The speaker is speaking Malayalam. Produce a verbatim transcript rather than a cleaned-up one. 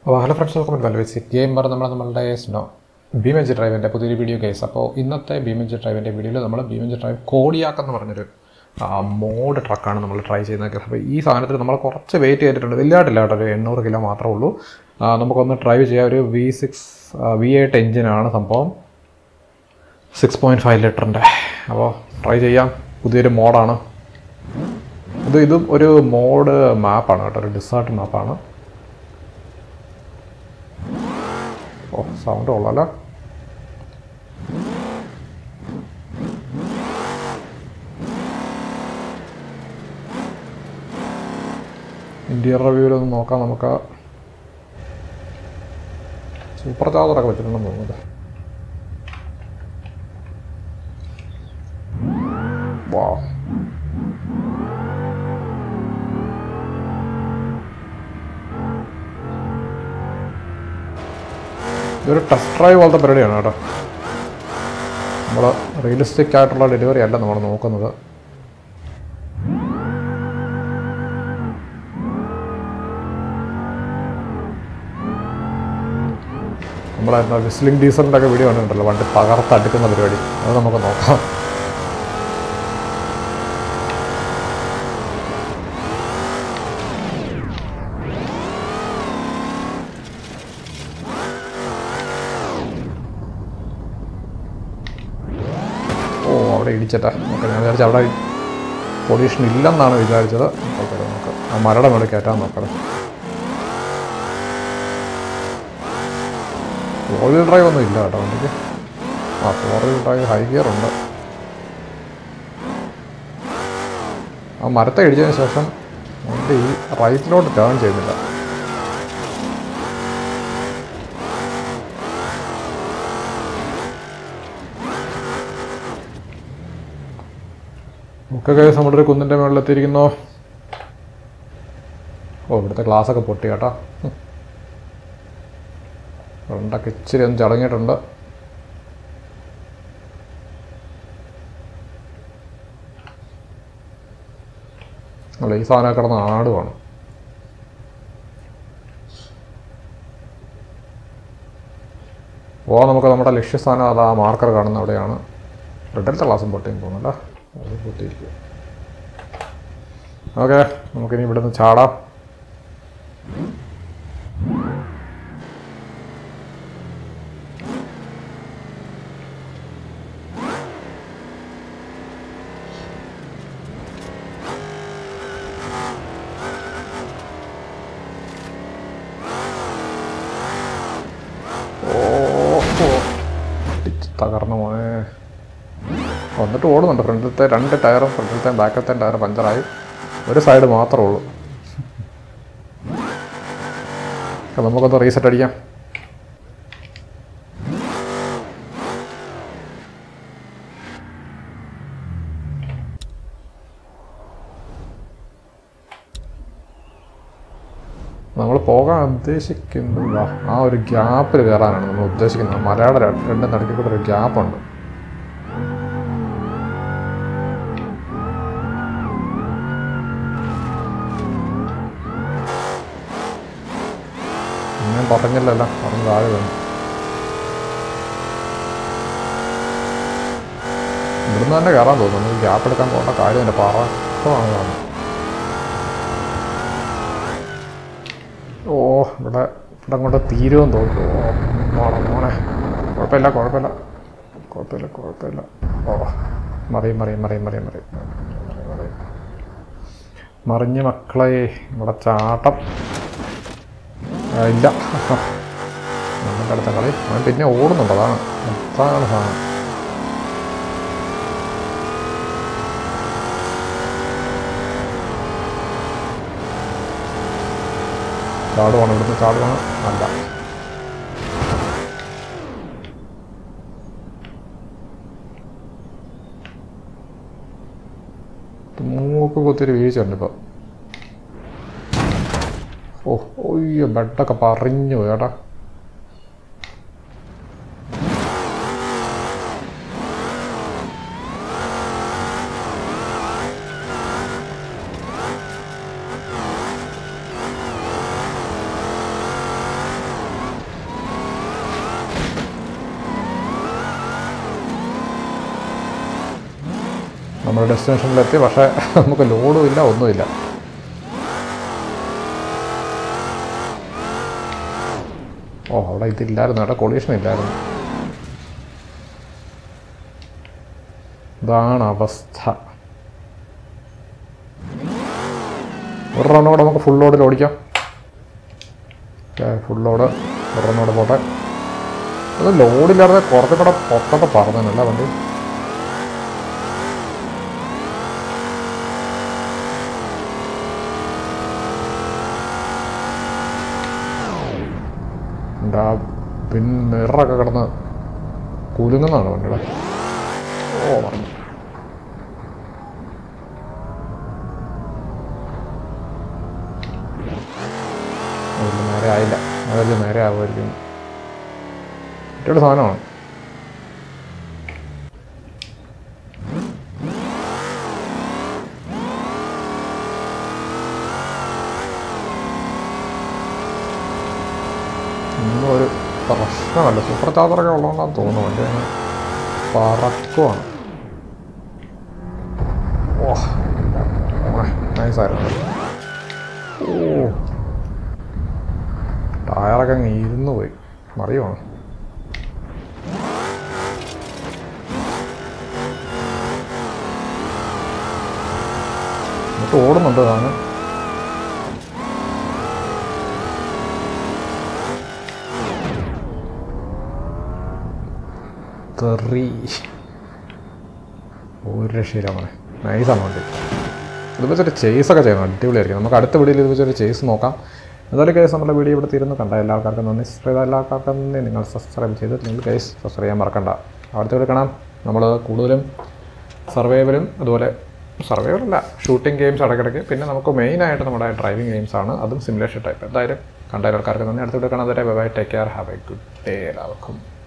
അപ്പോൾ hello friends, welcome to visit gamer. നമ്മൾ നമ്മളുടെ സ്നോ ഭീമൻജി ഡ്രൈവിൻ്റെ പുതിയൊരു വീഡിയോ കേസ്. അപ്പോൾ ഇന്നത്തെ ഭീമൻജി ഡ്രൈവിൻ്റെ വീഡിയോയിൽ നമ്മൾ ഭീമൻജി ഡ്രൈവ് കോഡിയാക്ക് എന്ന് പറഞ്ഞൊരു മോഡ് ട്രക്കാണ് നമ്മൾ ട്രൈ ചെയ്യുന്നത്. അപ്പോൾ ഈ സാധനത്തിൽ നമ്മൾ കുറച്ച് വെയിറ്റ് ചെയ്തിട്ടുണ്ട്, വലിയതായിട്ടില്ല കേട്ടോ, ഒരു എണ്ണൂറ് കിലോ മാത്രമേ ഉള്ളൂ. നമുക്കൊന്ന് ഡ്രൈവ് ചെയ്യാം. ഒരു വി സിക്സ് വി എയ്റ്റ് എഞ്ചിനാണ് സംഭവം, സിക്സ് പോയിൻറ്റ് ഫൈവ് ലിറ്ററിൻ്റെ. അപ്പോൾ ട്രൈ ചെയ്യാം. പുതിയൊരു മോഡാണ് ഇത്. ഇതും ഒരു മോഡ് മാപ്പാണ് കേട്ടോ, ഒരു ഡിസാർട്ട് മാപ്പാണ്. ഓ, സൗണ്ട് കൊള്ളാലോ. ഇന്റീരിയർ റിവ്യൂലൊന്ന് നോക്കാം നമുക്ക്. സൂപ്പർ ചാർജറൊക്കെ വെച്ചിട്ടുണ്ടെന്ന് തോന്നുന്നത്. വാ, ഇതൊരു ടെസ്റ്റ് ഡ്രൈവ് പോലത്തെ പരിപാടിയാണ് കേട്ടോ. നമ്മൾ റിയലിസ്റ്റിക് ആയിട്ടുള്ള ഡെലിവറി അല്ല നമ്മൾ നോക്കുന്നത്. നമ്മളായിരുന്നു വിസ്ലിംഗ് ഡീസലിൻ്റെ ഒക്കെ വീഡിയോ കണ്ടിട്ടുണ്ടല്ലോ, വണ്ടി പകർത്തടുക്കുന്ന പരിപാടി. അത് നമുക്ക് നോക്കാം. അവിടെ ഇടിച്ചിട്ടാ നമുക്ക്. ഞാൻ വിചാരിച്ചത് അവിടെ പൊല്യൂഷൻ ഇല്ലെന്നാണ് വിചാരിച്ചത്. ഓക്കെ, നമുക്ക് ആ മരയുടെ മേളിൽ കയറ്റാൻ നോക്കണം. ഫോർ വീൽ ഡ്രൈവ് ഒന്നും ഇല്ല കേട്ടോ വണ്ടിക്ക്. ആ, four wheel drive high gear ഉണ്ട്. ആ മരത്തെ ഇടിച്ചതിന് ശേഷം വണ്ടി റൈറ്റിലോട്ട് ടേൺ ചെയ്യുന്നില്ല. ഒക്കെ കേസ് നമ്മുടെ ഒരു കുന്നിൻ്റെ മുകളിലെത്തിയിരിക്കുന്നു. ഓ, ഇവിടുത്തെ ഗ്ലാസ്സൊക്കെ പൊട്ടി കേട്ടോ. ഫ്രണ്ടൊക്കെ ഇച്ചിരി ഒന്ന് ചടങ്ങിയിട്ടുണ്ട്. അല്ല, ഈ സാധനം കിടന്ന് ആടുവാണ്. ഓ, നമുക്ക് നമ്മുടെ ലക്ഷ്യസ്ഥാനം അത് ആ മാർക്കർ കാണുന്ന അവിടെയാണ്. റെഡിലത്തെ ഗ്ലാസും പൊട്ടിയെന്ന് തോന്നുന്നല്ലോ. അത് പൊട്ടിയിരിക്കും. ഓക്കെ, നമുക്കിനി ഇവിടെ നിന്ന് ചാടാം. ഓ, തകർന്നു മോനെ. വന്നിട്ട് ഓടുന്നുണ്ട്. ഫ്രണ്ടിലത്തെ രണ്ട് ടയറും ഫ്രണ്ടിലത്തെ ബാക്കത്തെ ടയർ പഞ്ചറായി. ഒരു സൈഡ് മാത്രമേ ഉള്ളൂ. നമുക്കൊന്ന് റീസെറ്റ് അടിക്കാം. നമ്മൾ പോകാൻ ഉദ്ദേശിക്കുന്നത് ആ ഒരു ഗ്യാപ്പിൽ കയറാനാണ് നമ്മൾ ഉദ്ദേശിക്കുന്നത്. മലയാളം രണ്ടും നടുക്കിൽ കൂടെ ഒരു ഗ്യാപ്പുണ്ട്. ഞാൻ പറഞ്ഞില്ലല്ലോ, പറഞ്ഞ് താഴെ വേണം. ഇവിടുന്ന് തന്നെ കയറാൻ തോന്നുന്നു. ഗ്യാപ്പ് എടുക്കാൻ പോകേണ്ട കാര്യമില്ല. പറക്കമാണ് കാണുന്നത്. ഓ, ഇവിടെ ഇവിടെ അങ്ങോട്ട് തീരുമെന്ന് തോന്നുന്നു. ഓ, മോണെ മോനെ, കുഴപ്പമില്ല കുഴപ്പമില്ല കുഴപ്പമില്ല കുഴപ്പമില്ല ഓ, മറിയും മറിയും മറിയും മറിയും മറിയും മറിയും മറിഞ്ഞ് മക്കളെ. ഇവിടെ ചാട്ടം ഇല്ല. നമ്മുടെ അടുത്ത കളി. അവൻ പിന്നെ ഓടുന്നുണ്ട്. അതാണ് അതാണ് സാധനം. ചാടുവാണ്, ഇവിടുന്ന് ചാടുവാണ്. അല്ല, മൂക്ക് കുത്തിരി വീഴ്ചയുണ്ട് ഇപ്പോൾ. ഓ, ഒയ്യോ, ബെഡൊക്കെ പറഞ്ഞു പോയി കേട്ടാ. നമ്മൾ ഡെസ്റ്റിനേഷനിലെത്തി, പക്ഷേ നമുക്ക് ലോഡും ഇല്ല, ഒന്നുമില്ല. ഓ, അവിടെ ഇതില്ലായിരുന്നു, അവിടെ കൊളീഷൻ ഇല്ലായിരുന്നു. ഇതാണ് അവസ്ഥ. ഒരു റൗണ്ട് കൂടെ നമുക്ക് ഫുൾ ലോഡിൽ ഓടിക്കാം. ഓക്കെ, ഫുൾ ലോഡ് ഒരു റൗണ്ട് കൂടെ പോട്ടെ. അത് ലോഡില്ലാതെ കുറച്ചും കൂടെ പൊത്തൊക്കെ പറഞ്ഞല്ല വണ്ടി. എന്താ പിൻ മിററൊക്കെ കിടന്ന് കുലുങ്ങുന്നതാണ് വണ്ടിയുടെ. ഓ, പറഞ്ഞു നേരെ ആയില്ല. അതൊക്കെ നേരെ ആവുമായിരിക്കും. കുട്ടിയുടെ സാധനമാണ്. ഇന്നും ഒരു പ്രശ്നമല്ല. സൂപ്പർ ചാർജറൊക്കെ ഉള്ളതുകൊണ്ടാണ് തോന്നുന്നു വണ്ടി അങ്ങനെ പറക്കുവാണ്. ഓ, നൈസായിരുന്നു. ഓ, ടയറൊക്കെ അങ്ങ് ഇരുന്ന് പോയി, മറിയുവാണ്. എന്നിട്ട് ഓടുന്നുണ്ട് താന്. തെറി ഒരു രക്ഷയില്ല മോനെ. നൈസാണ് വണ്ടി. ഇത് വെച്ചൊരു ചേസൊക്കെ ചെയ്യണം, അടിപൊളിയായിരിക്കും. നമുക്ക് അടുത്ത വീഡിയോയിൽ ഇത് വെച്ചൊരു ചേസ് നോക്കാം. എന്തായാലും കേസ് നമ്മുടെ വീഡിയോ ഇവിടെ തീരുന്നു. കണ്ട എല്ലാവർക്കും നന്ദി. സബ്സ്ക്രൈബ് ചെയ്ത എല്ലാവർക്കും നന്ദി. നിങ്ങൾ സബ്സ്ക്രൈബ് ചെയ്ത് നിങ്ങൾ കേസ് സബ്സ്ക്രൈബ് ചെയ്യാൻ മറക്കണ്ട. അടുത്ത വീഡിയോ കാണാം. നമ്മൾ കൂടുതലും സർവൈവലും അതുപോലെ സർവൈവലല്ല ഷൂട്ടിംഗ് ഗെയിംസ് ഇടയ്ക്കിടയ്ക്ക്, പിന്നെ നമുക്ക് മെയിനായിട്ട് നമ്മുടെ ഡ്രൈവിംഗ് ഗെയിംസാണ്, അതും സിമുലേഷൻ ടൈപ്പ്. എന്തായാലും കണ്ട എല്ലാവർക്കും നന്ദി. അടുത്ത വീഡിയോ കാണാൻ. Bye bye, take care, have a good day എല്ലാവർക്കും.